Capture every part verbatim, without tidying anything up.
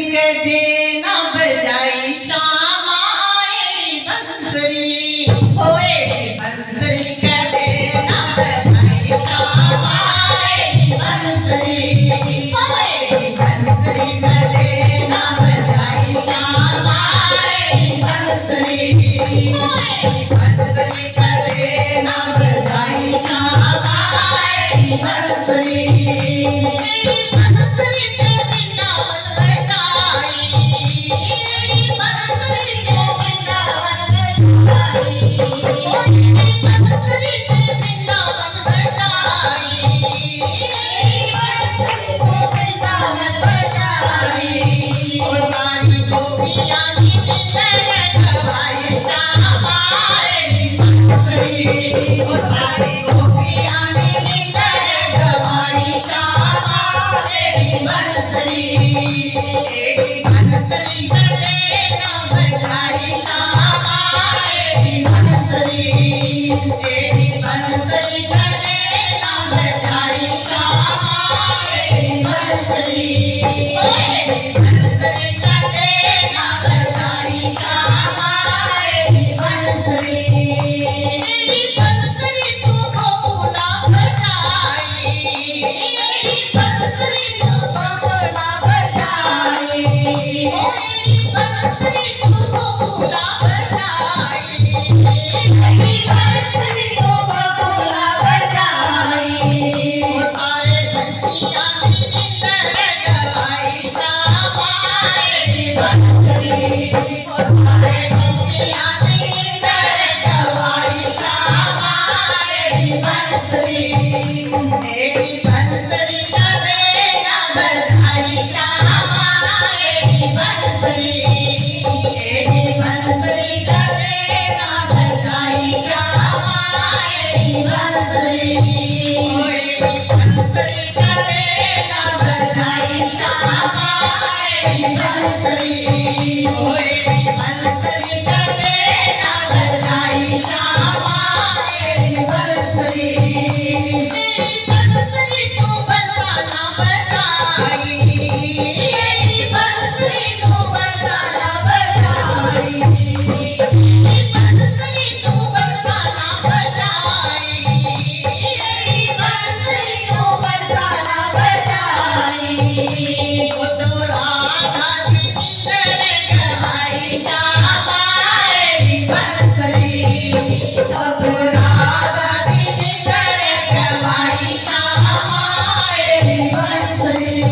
कदे ना बजाई श्यामा एड़ी बंसरी हो एड़ी बंसरी कदे ना बजाई श्यामा एड़ी बंसरी हो एड़ी बंसरी कदे ना बजाई श्यामा एड़ी बंसरी हो एड़ी बंसरी कदे ना बजाई श्यामा एड़ी बंसरी एड़ी बंसरी ते वृंदावन बजाई एड़ी बंसरी ते वृंदावन बजाई ओ एड़ी बंसरी ते वृंदावन बजाई एड़ी बंसरी ते वृंदावन बजाई ओ सारी गोपियां की निंदर गवाई श्यामा एड़ी बंसरी ओ सारी गोपियां की निंदर गवाई श्यामा एड़ी बंसरी एड़ी बंसरी कदे ना बजाई श्यामा एड़ी बंसरी एड़ी बंसरी कदे ना बजाई श्यामा एड़ी बंसरी ओ एड़ी बंसरी कदे ना बजाई श्यामा एड़ी बंसरी एड़ी बंसरी तू गोकुला बजाई एड़ी बंसरी तू गोकुला बजाई ओ एड़ी बंसरी तू गोकुला बजाई एड़ी बंसरी तू गोकुला बजाई ओ सारे पंछियां की निंदर गवाई श्यामा एड़ी बंसरी ओ सारे पंछियां की निंदर गवाई श्यामा एड़ी बंसरी एड़ी बंसरी कदे ना बजाई श्यामा एड़ी बंसरी एड़ी बंसरी कदे ना बजाई श्यामा एड़ी बंसरी ओ एड़ी बंसरी कदे ना बजाई श्यामा एड़ी बंसरी ओ एड़ी बंसरी कदे ना बजाई श्यामा एड़ी बंसरी एड़ी बंसरी तू बरसाना बजाई एड़ी बंसरी तू बरसाना बजाई एड़ी बंसरी तू बरसाना बजाई एड़ी बंसरी तू बरसाना बजाई ओ तो राधा की निंदर गवाई श्यामा एड़ी बंसरी ओ तो राधा की निंदर गवाई श्यामा एड़ी बंसरी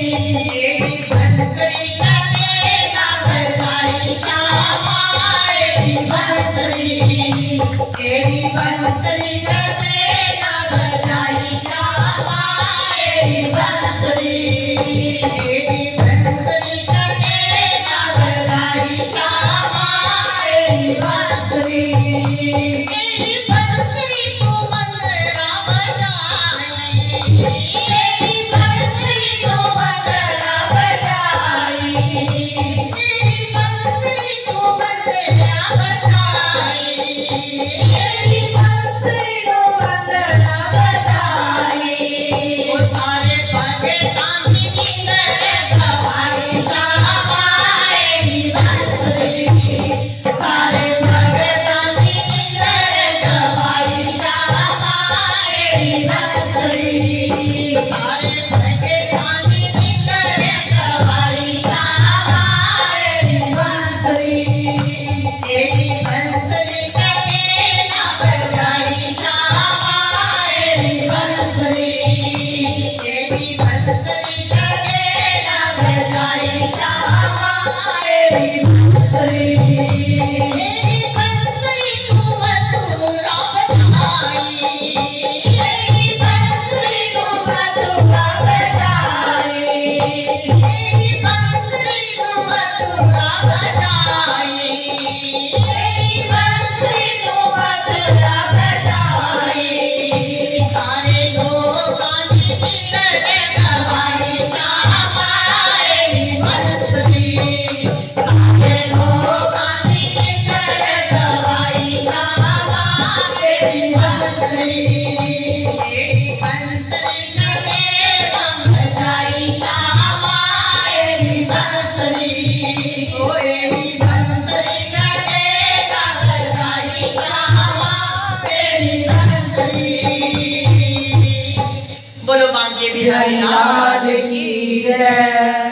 एड़ी बंसरी कदे ना बजाई श्यामा एड़ी बंसरी एड़ी बंसरी कदे ना बजाई श्यामा एड़ी बंसरी एड़ी बंसरी कदे ना बजाई श्यामा एड़ी बंसरी एड़ी बंसरी तू मंदरा बजाई एड़ी बंसरी तू मंदरा बजाई एड़ी बंसरी तू मंदरा बजाई एड़ी बंसरी तू मंदरा बजाई ओ सारे भगतां की निंदर गवाई श्यामा एड़ी बंसरी सारे भगतां की निंदर गवाई श्यामा एड़ी बंसरी सारे भगतां की निंदर गवाई श्यामा एड़ी बंसरी एड़ी बंसरी कदे ना बजाई श्यामा एड़ी बंसरी एड़ी बंसरी कदे ना बजाई श्यामा एड़ी बंसरी एड़ी बंसरी तू मथुरा बजाई एड़ी बंसरी तू मथुरा बजाई एड़ी बंसरी तू मथुरा बजाई एड़ी बंसरी तू मथुरा बजाई सारे लोकां की निंदर गवाई श्यामा एड़ी बंसरी सारे लोकां की निंदर गवाई श्यामा एड़ी बंसरी एड़ी बंसरी कदे ना बजाई श्यामा एड़ी बोलो बांके बिहारी लाल की जय।